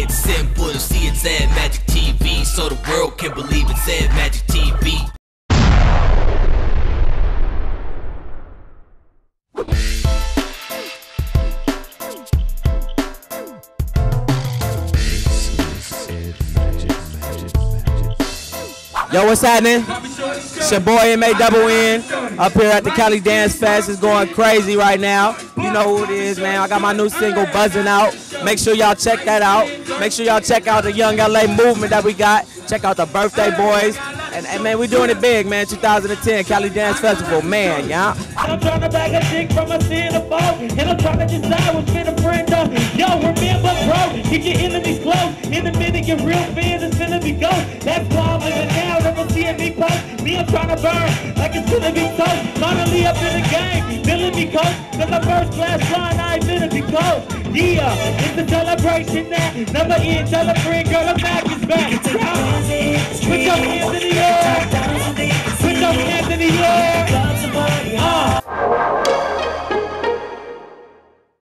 It's simple to see it's at Magic TV, so the world can believe it's at Magic TV. Yo, what's happening? It's your boy M-A-double-N up here at the Cali Dance Fest. It's going crazy right now. You know who it is, man. I got my new single buzzing out. Make sure y'all check that out. Make sure y'all check out the Young LA movement that we got. Check out the Birthday Boys. And man, we doing it big, man. 2010 Cali Dance Festival, man, yeah. I'm trying to bag a chick from a cinema, and I'm trying to decide what's been a friend of. Yo, remember, bro, get your enemies close. In a minute, your real fans is finna be ghost. That's why I'm living now, never seeing me post. Me, I'm trying to burn like it's gonna be toast. Finally up in the game, feeling me coast. Cause the first class line, I ain't finna be cold. Yeah, it's a celebration now. Number in, tell a friend, girl, I'm back, it's back.